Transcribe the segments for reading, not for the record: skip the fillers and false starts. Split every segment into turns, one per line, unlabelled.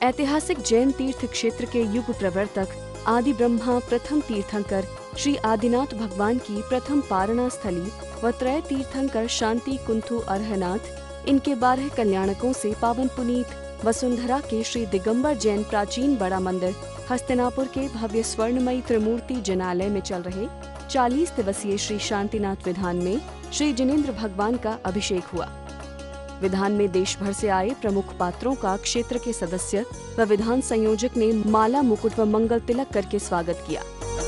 ऐतिहासिक जैन तीर्थ क्षेत्र के युग प्रवर्तक आदि ब्रह्मा प्रथम तीर्थंकर श्री आदिनाथ भगवान की प्रथम पारणा स्थली व त्रय तीर्थंकर शांति कुंथु अर्हनाथ इनके 12 कल्याणकों से पावन पुनीत वसुंधरा के श्री दिगंबर जैन प्राचीन बड़ा मंदिर हस्तिनापुर के भव्य स्वर्णमयी त्रिमूर्ति जनालय में चल रहे 40 दिवसीय श्री शांतिनाथ विधान में श्री जिनेंद्र भगवान का अभिषेक हुआ। विधान में देश भर से आए प्रमुख पात्रों का क्षेत्र के सदस्य व विधान संयोजक ने माला मुकुट व मंगल तिलक करके स्वागत किया।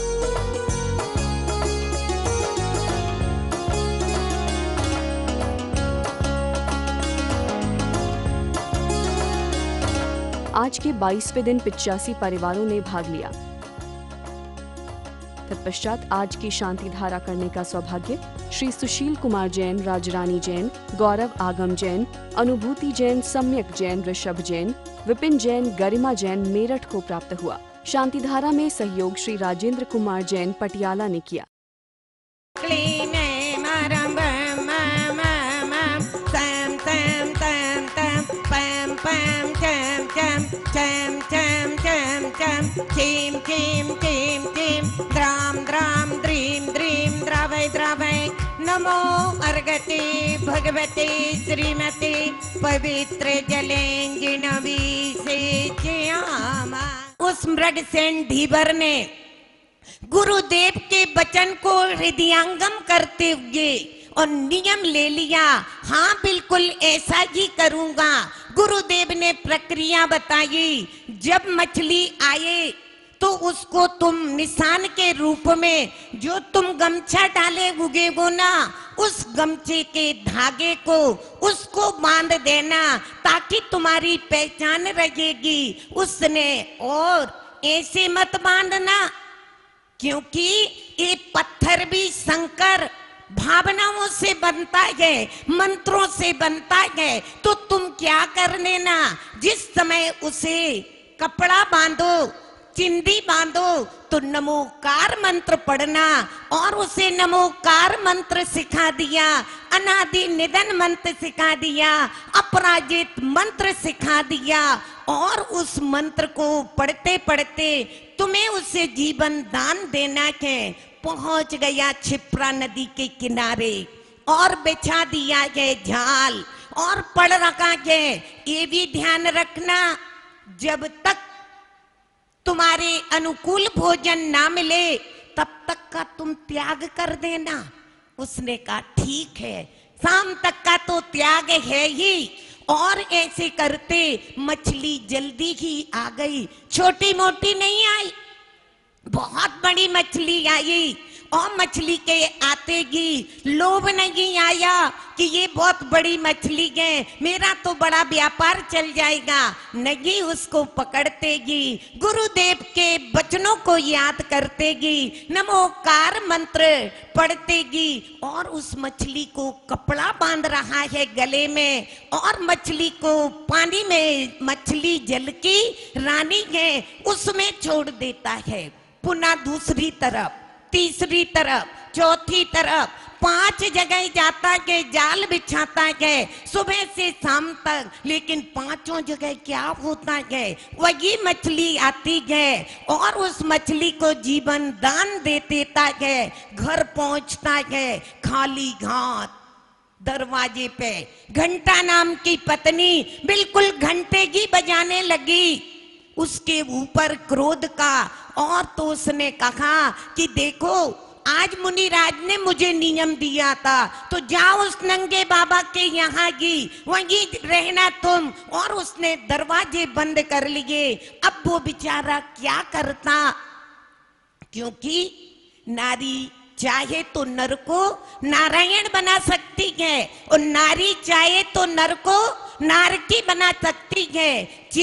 आज के 22वें दिन 85 परिवारों ने भाग लिया। तत्पश्चात आज की शांति धारा करने का सौभाग्य श्री सुशील कुमार जैन, राजरानी जैन, गौरव आगम जैन, अनुभूति जैन, सम्यक जैन, ऋषभ जैन, विपिन जैन, गरिमा जैन मेरठ को प्राप्त हुआ। शांति धारा में सहयोग श्री राजेंद्र कुमार जैन पटियाला ने किया।
चीम चीम चीम चीम द्राम द्राम द्रीम द्रीम द्रावय द्रावय नमो अर्गति भगवती श्रीमती पवित्र जलेंजिनवी से च्यामा। उस मृगसेन ढीबर ने गुरुदेव के वचन को हृदयंगम करते हुए और नियम ले लिया, हाँ बिल्कुल ऐसा ही करूंगा। गुरुदेव ने प्रक्रिया बताई, जब मछली आए तो उसको तुम निशान के रूप में जो तुम गमछा डाले हुए हो ना, उस गमछे के धागे को उसको बांध देना ताकि तुम्हारी पहचान रहेगी। उसने और ऐसे मत बांधना, क्योंकि ये पत्थर भी शंकर भावनाओं से बनता है, मंत्रों से बनता है। तो तुम क्या कर लेना, जिस समय उसे कपड़ा बांधो, चिंदी बांधो तो नमोकार मंत्र पढ़ना, और उसे नमोकार मंत्र सिखा दिया, अनादि निधन मंत्र सिखा दिया, अपराजित मंत्र सिखा दिया। और उस मंत्र को पढ़ते पढ़ते तुम्हें उसे जीवन दान देना है। पहुंच गया क्षिप्रा नदी के किनारे और बिछा दिया है जाल और पड़ रखा है। ये भी ध्यान रखना, जब तक तुम्हारे अनुकूल भोजन ना मिले तब तक का तुम त्याग कर देना। उसने कहा ठीक है, शाम तक का तो त्याग है ही। और ऐसे करते मछली जल्दी ही आ गई, छोटी मोटी नहीं आई, बहुत बड़ी मछली आई। और मछली के आते ही लोभ नहीं आया कि ये बहुत बड़ी मछली है, मेरा तो बड़ा व्यापार चल जाएगा। नहीं, उसको पकड़तेगी, गुरुदेव के वचनों को याद करतेगी, नमोकार मंत्र पढ़तेगी। और उस मछली को कपड़ा बांध रहा है गले में, और मछली को पानी में, मछली जल की रानी है, उसमें छोड़ देता है। पुनः दूसरी तरफ, तीसरी तरफ, चौथी तरफ, 5 जगह जाता है, जाल बिछाता है सुबह से शाम तक। लेकिन 5 जगह क्या होता है, वही मछली आती है और उस मछली को जीवन दान दे देता है। घर पहुंचता है खाली हाथ, दरवाजे पे घंटा नाम की पत्नी बिल्कुल घंटे की बजाने लगी। उसके ऊपर क्रोध का, और तो उसने कहा कि देखो, आज मुनिराज ने मुझे नियम दिया था, तो जाओ उस नंगे बाबा के यहाँ की, वहीं रहना तुम। और उसने दरवाजे बंद कर लिए। अब वो बेचारा क्या करता, क्योंकि नारी चाहे तो नर को नारायण बना सकती है, और नारी चाहे तो नर को नारकी बना सकती है।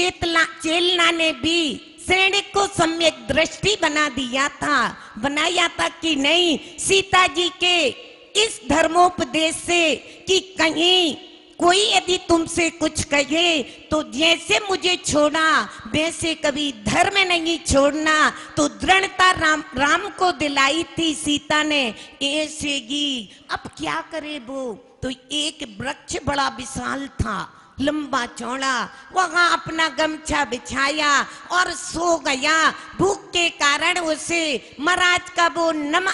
चेलना ने भी सैनिक को सम्यक दृष्टि बना दिया था, बनाया था कि नहीं, सीता जी के इस धर्मोपदेश से कि कहीं कोई यदि तुमसे कुछ कहे तो जैसे मुझे छोड़ा वैसे कभी धर्म नहीं छोड़ना। तो दृढ़ता राम को दिलाई थी सीता ने, ऐसे ही। अब क्या करे वो, तो एक वृक्ष बड़ा विशाल था, लंबा चौड़ा, वहां अपना गमछा बिछाया और सो गया। भूख के कारण उसे महाराज का वो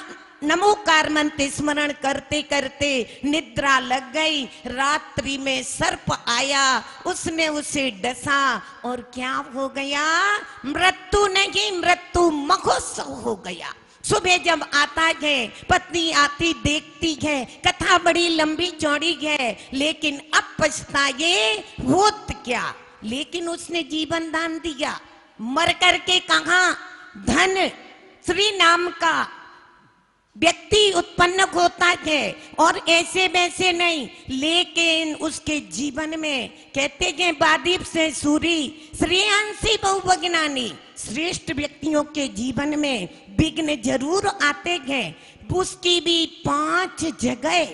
नमोकार मंत्र स्मरण करते करते निद्रा लग गई। रात्रि में सर्प आया, उसने उसे डसा और क्या हो गया? मृत्यु नहीं, मृत्यु महोत्सव हो गया। सुबह जब आता है, पत्नी आती देखती है, कथा बड़ी लंबी चौड़ी है, लेकिन अब पछताए होत क्या। लेकिन उसने जीवन दान दिया, मर करके कहा धन श्री नाम का व्यक्ति उत्पन्न होता है और ऐसे वैसे नहीं। लेकिन उसके जीवन में कहते हैं बादीप से सूरी श्रेयांसी बहुवज्ञानी, श्रेष्ठ व्यक्तियों के जीवन में विघ्न जरूर आते हैं। उसकी भी 5 जगह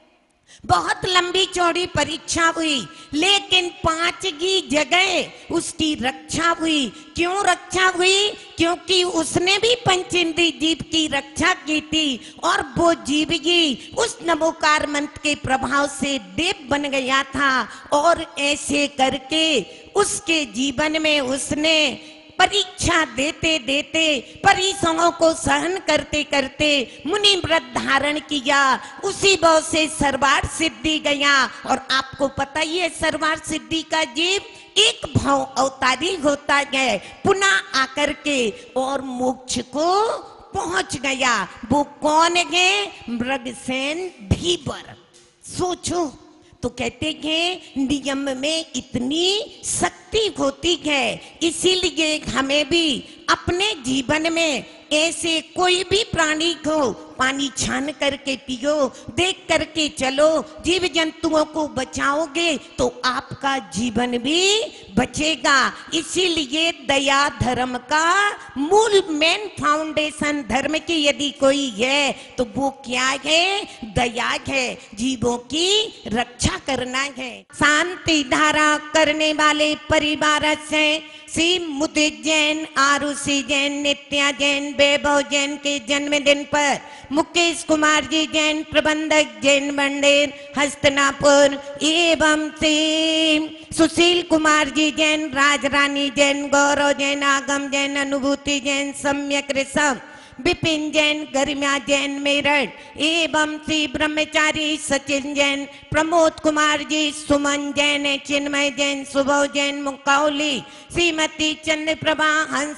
बहुत लंबी चौड़ी परीक्षा हुई, लेकिन 5 की जगह उसकी रक्षा हुई। क्यों रक्षा हुई? क्योंकि उसने भी पंचेंद्री जीव की रक्षा की थी और वो जीव ही उस नमोकार मंत्र के प्रभाव से देव बन गया था। और ऐसे करके उसके जीवन में उसने परीक्षा देते देते, परीक्षाओं को सहन करते करते मुनि व्रत धारण किया। उसी भाव से सर्वार्थ सिद्धि गया। और आपको पता ही है सर्वार्थ सिद्धि का जीव एक भाव अवतारी होता है, पुनः आकर के और मोक्ष को पहुंच गया। वो कौन है? मृगसेन धीवर। सोचो, तो कहते हैं नियम में इतनी शक्ति होती है, इसीलिए हमें भी अपने जीवन में ऐसे कोई भी प्राणी को पानी छान करके पियो, देख करके चलो। जीव जंतुओं को बचाओगे तो आपका जीवन भी बचेगा। इसीलिए दया धर्म का मूल मेन फाउंडेशन धर्म की यदि कोई है तो वो क्या है? दया है, जीवों की रक्षा करना है। शांति धारा करने वाले परिवार से श्री मुदे जैन, आरुषि जैन, नित्या जैन, वैभव जैन के जन्मदिन पर मुकेश कुमार जी जैन, प्रबंधक जैन मंदिर हस्तनापुर, एवं श्री सुशील कुमार जी जैन, राजरानी जैन, गौरव जैन, आगम जैन, अनुभूति जैन, सम्यक ऋषभ, विपिन जैन, गरिमा जैन मेरठ, एवं श्री ब्रह्मचारी सचिन जैन, प्रमोद कुमार जी, सुमन जैन, चिन्मय जैन, सुभव जैन मुकाउली, श्रीमती चंद्रप्रभा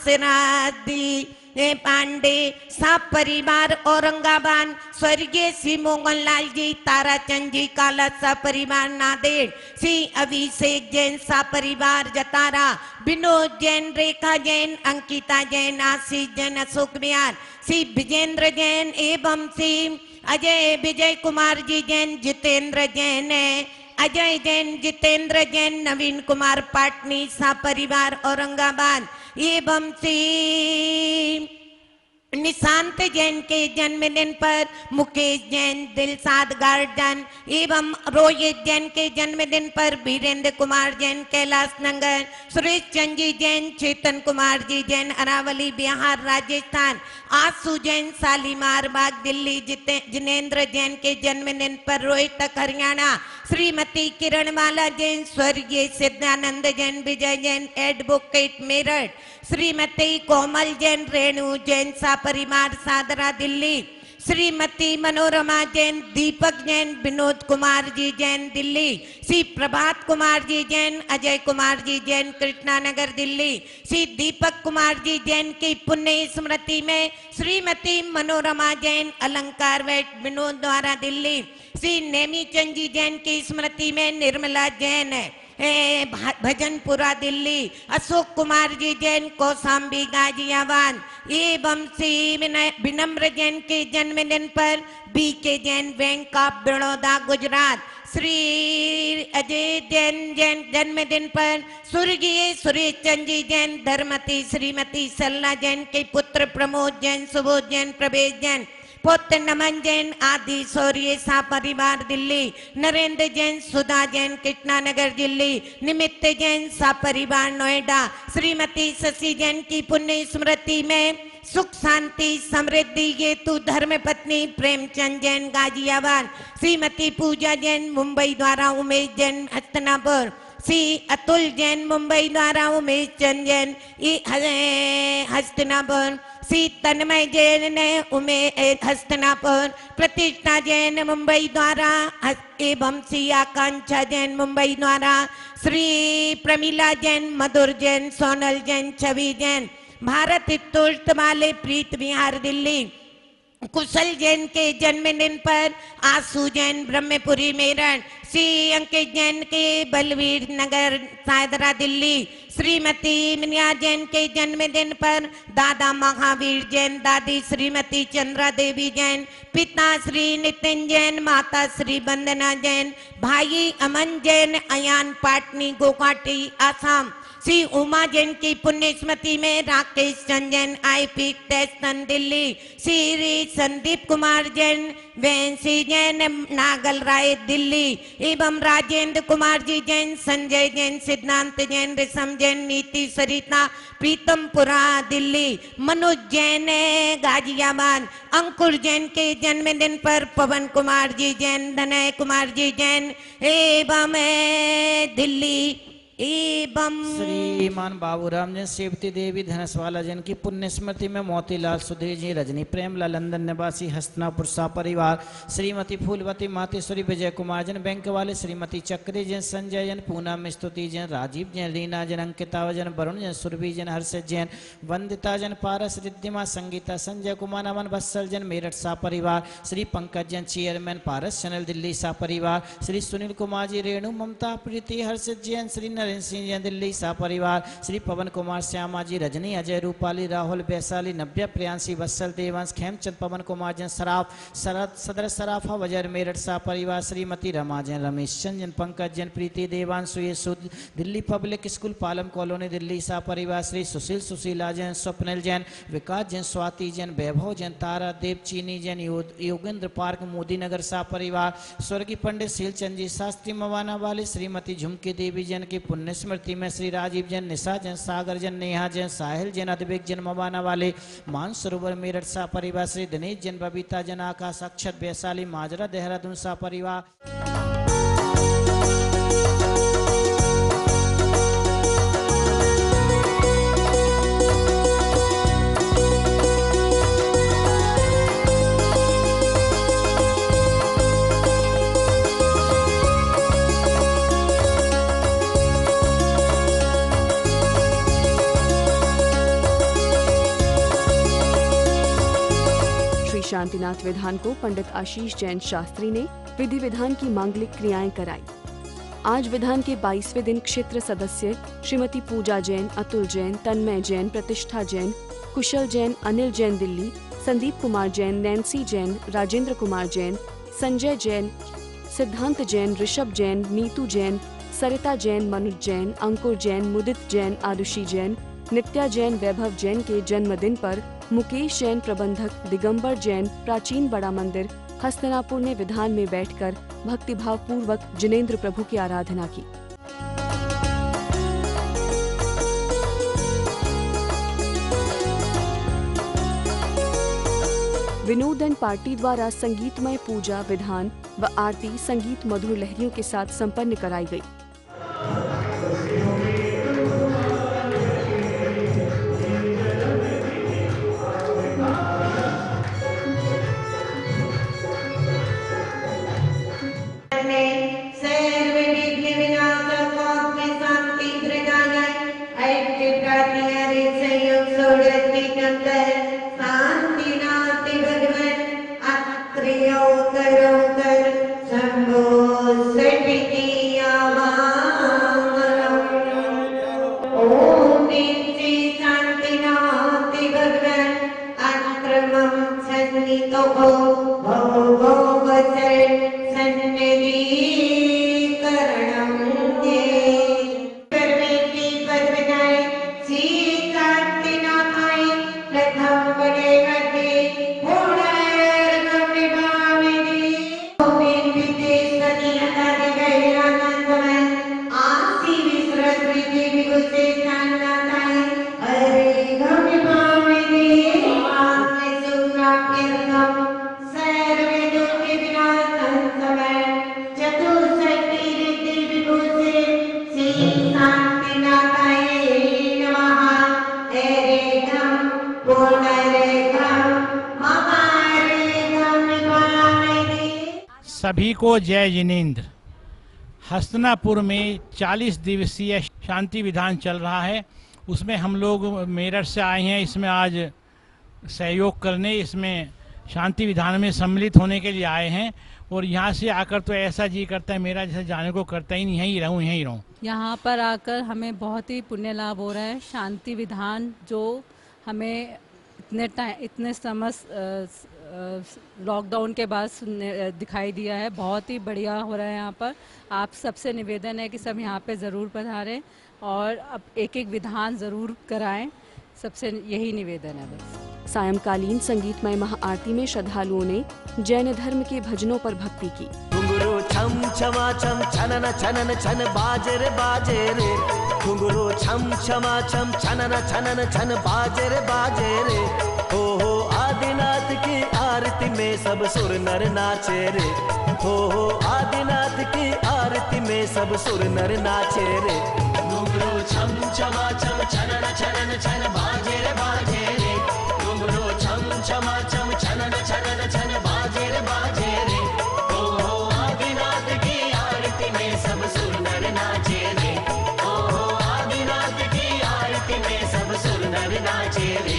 हंसरादी पांडे, साप परिवार औरंगाबाद, स्वर्गीय श्री मोहन लाल जी, ताराचंद जी काला सा परिवार नादेड़, श्री अभिषेक जैन सा परिवार जतारा, विनोद जैन, रेखा जैन, अंकिता जैन, आशीष जैन, अशोक बिहार, श्री विजेंद्र जैन, एवं श्री अजय विजय कुमार जी जैन, जितेंद्र जैन, अजय जैन, जितेंद्र जैन, नवीन कुमार पाटनी सा परिवार औरंगाबाद, एवं श्री निशांत जैन के जन्मदिन पर मुकेश जैन, दिलसाद गार्डन, एवं रोहित जैन के जन्मदिन पर वीरेंद्र कुमार जैन, कैलाश नगर, सुरेश चंद जी जैन, चेतन कुमार जी जैन, अरावली बिहार राजस्थान, आशु जैन, शालीमार बाग दिल्ली, जिनेन्द्र जैन के जन्मदिन पर रोहतक हरियाणा, श्रीमती किरणमाला जैन, स्वर्गीय सिद्धानंद जैन, विजय जैन एडवोकेट मेरठ, श्रीमती कोमल जैन, रेणु जैन सा परिवार सादरा दिल्ली, श्रीमती मनोरमा जैन, दीपक जैन, विनोद कुमार जी जैन दिल्ली, श्री प्रभात कुमार जी जैन, अजय कुमार जी जैन कृष्णानगर दिल्ली, श्री दीपक कुमार जी जैन की पुण्य स्मृति में श्रीमती मनोरमा जैन, अलंकार वेट विनोद द्वारा दिल्ली, श्री नेमीचंद जी जैन की स्मृति में निर्मला जैन भजनपुरा दिल्ली, अशोक कुमार जी जैन, कौशाम्बी गाजियाबाद, एवं श्री विनम्र जैन के जन्मदिन पर B K Jain, bank of Baroda Gujarat, Shri Ajay Jain Jain जन्मदिन पर स्वर्गीय सुरेश चंद जी जैन, धर्मती श्रीमती सल्ला जैन के पुत्र प्रमोद जैन, सुबोध जैन, प्रवेश जैन, पुत्र नमन जैन आदि सौर्य सा परिवार दिल्ली, नरेंद्र जैन, सुधा जैन कृष्णानगर दिल्ली, निमित्त जैन सा परिवार नोएडा, श्रीमती शशि जैन की पुण्य स्मृति में सुख शांति समृद्धि हेतु धर्म पत्नी प्रेमचंद जैन गाजियाबाद, श्रीमती पूजा जैन मुंबई द्वारा, उमेश जैन हस्तनापुर, श्री अतुल जैन मुंबई द्वारा उमेश चंद जैन हस्तिनापुर, श्री तन्मय जैन हस्तिनापुर, प्रतिष्ठा जैन मुंबई द्वारा एवं श्री आकांक्षा जैन मुंबई द्वारा, श्री प्रमिला जैन, मधुर जैन, सोनल जैन, छवि जैन भारत इतुष्ट वाले प्रीत विहार दिल्ली, कुशल जैन के जन्मदिन पर आशु जैन ब्रह्मपुरी मेरठ, श्री अंकित जैन के बलवीर नगर सायदरा दिल्ली, श्रीमती मिनिया जैन के जन्मदिन पर दादा महावीर जैन, दादी श्रीमती चंद्रा देवी जैन, पिता श्री नितिन जैन, माता श्री वंदना जैन, भाई अमन जैन अयान पाटनी गुवाहाटी आसाम, श्री उमा जैन की पुण्य स्मृति में राकेश चंद जैन IP स्टेशन दिल्ली, श्री संदीप कुमार जैन वैंसी जैन नागल राय दिल्ली एवं राजेंद्र कुमार जी जैन, संजय जैन, सिद्धांत जैन, ऋषम जैन, नीति सरिता प्रीतमपुरा दिल्ली, मनोज जैन गाजियाबाद, अंकुर जैन के जन्मदिन पर पवन कुमार जी जैन, धनय कुमार जी जैन एवं दिल्ली एवं
श्रीमान बाबूराम जैन, सेवती देवी धनसवाला जैन की पुण्य स्मृति में मोतीलाल सुधीर जी, रजनी प्रेमलाल लंदन निवासी हस्तनापुर सा परिवार, श्रीमती फूलवती मातेश्वरी, विजय कुमार जैन बैंक वाले, श्रीमती चक्री जैन, संजय जैन, पूनम स्तुति जैन, राजीव जैन, रीना जैन, अंकिता जैन, वरुण जैन, सुरभि जैन, हर्षित जैन, वंदिता जैन, पारस, रिद्धिमा, संगीता, संजय कुमार, अमन बत्सल जैन मेरठ सा परिवार, श्री पंकज जैन चेयरमैन पारस चैनल दिल्ली सा परिवार, श्री सुनील कुमार जी, रेणु ममता प्रीति, हर्षित जैन, श्री नरेंद्र सिंह जैन दिल्ली सा परिवार, श्री पवन कुमार, श्यामा जी, रजनी, अजय, रूपाली, राहुल, वैशाली, नव्या, प्रियांशी, वत्सल, देवांश, खेमचंद, पवन कुमार जैन, सराफ सदर सराफा वजर मेरठ सा परिवार, श्रीमती रमा जैन, रमेश चंद जैन, पंकज जैन, प्रीति, देवांशु यशुद Delhi public school Palam colony Delhi सा परिवार, श्री सुशील, सुशीला जैन, स्वप्निल जैन, विकास जैन, स्वाति जैन, वैभव जैन, तारा देव चीनी जैन, योगेंद्र पार्क मोदी नगर सा परिवार, स्वर्गीय पंडित शीलचंद जी शास्त्री मवाना वाली, श्रीमती झुमकी देवी जैन की पुण्य स्मृति में श्री राजीव जैन, निशा जैन, सागर जैन, नेहा जैन, साहिल जैन, अद्विक जैन मवाना वाले, मानसरोवर मेरठ सा परिवार, श्री दिनेश जैन, बबीता जैन, आकाश, अक्षत, वैशाली, माजरा, देहरादून सा परिवार।
शांतिनाथ विधान को पंडित आशीष जैन शास्त्री ने विधि विधान की मांगलिक क्रियाएं कराई। आज विधान के 22वें दिन क्षेत्र सदस्य श्रीमती पूजा जैन, अतुल जैन, तन्मय जैन, प्रतिष्ठा जैन, कुशल जैन, अनिल जैन दिल्ली, संदीप कुमार जैन, नैन्सी जैन, राजेंद्र कुमार जैन, संजय जैन, सिद्धांत जैन, ऋषभ जैन, नीतू जैन, सरिता जैन, मनुज जैन, अंकुर जैन, मुदित जैन, आरुषि जैन, नित्या जैन, वैभव जैन के जन्मदिन पर मुकेश जैन प्रबंधक, दिगंबर जैन, प्राचीन बड़ा मंदिर हस्तिनापुर ने विधान में बैठकर भक्तिभाव पूर्वक जिनेंद्र प्रभु की आराधना की। विनोदन पार्टी द्वारा संगीतमय पूजा विधान व आरती संगीत मधुर लहरियों के साथ संपन्न कराई गई।
सर्वे दुख विनाश
सभी को जय जिनेंद्र। हस्तिनापुर में 40 दिवसीय शांति विधान चल रहा है, उसमें हम लोग मेरठ से आए हैं इसमें आज सहयोग करने, इसमें शांति विधान में सम्मिलित होने के लिए आए हैं। और यहाँ से आकर तो ऐसा जी करता है मेरा जैसे जाने को करता ही नहीं, यहीं रहूँ।
यहाँ पर आकर हमें बहुत ही पुण्य लाभ हो रहा है। शांति विधान जो हमें इतने समय लॉकडाउन के बाद दिखाई दिया है, बहुत ही बढ़िया हो रहा है। यहाँ पर आप सबसे निवेदन है कि सब यहाँ पे ज़रूर पधारें और अब एक एक विधान ज़रूर कराएं, सबसे यही निवेदन है बस।
सायंकालीन संगीतमय महाआरती में श्रद्धालुओं ने जैन धर्म के भजनों पर भक्ति की।
घुंघरू छम छमा छम छनन छनन छन बाजे रे घुंघरू छम छमा छम छनन छनन छन बाजे रे हो आदिनाथ की आरती में सब सुर नर नाचे रे हो आदिनाथ की आरती में सब सुर नर नाचे रे। घुंघरू छम छमा छम छनन छनन छन बाजे रे घुंघरू छम छमा छम छनन छनन छन बाजे रे हो आदिनाथ की आरती में सब सुर नर नाचे रे हो आदिनाथ की आरती में सब सुर नर नाचे रे।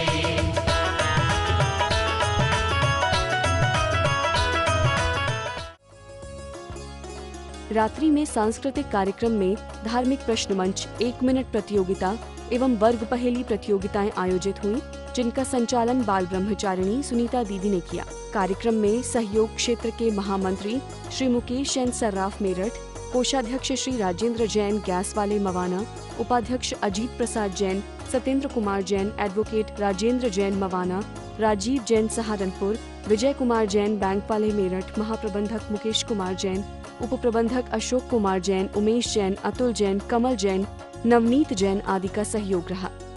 रात्रि में सांस्कृतिक कार्यक्रम में धार्मिक प्रश्न मंच, 1 मिनट प्रतियोगिता एवं वर्ग पहेली प्रतियोगिताएं आयोजित हुई, जिनका संचालन बाल ब्रह्मचारिणी सुनीता दीदी ने किया। कार्यक्रम में सहयोग क्षेत्र के महामंत्री श्री मुकेश जैन सर्राफ मेरठ, कोषाध्यक्ष श्री राजेंद्र जैन गैस वाले मवाना, उपाध्यक्ष अजीत प्रसाद जैन, सत्येंद्र कुमार जैन, एडवोकेट राजेंद्र जैन मवाना, राजीव जैन सहारनपुर, विजय कुमार जैन बैंक वाले मेरठ, महाप्रबंधक मुकेश कुमार जैन, उप प्रबंधक अशोक कुमार जैन, उमेश जैन, अतुल जैन, कमल जैन, नवनीत जैन आदि का सहयोग रहा।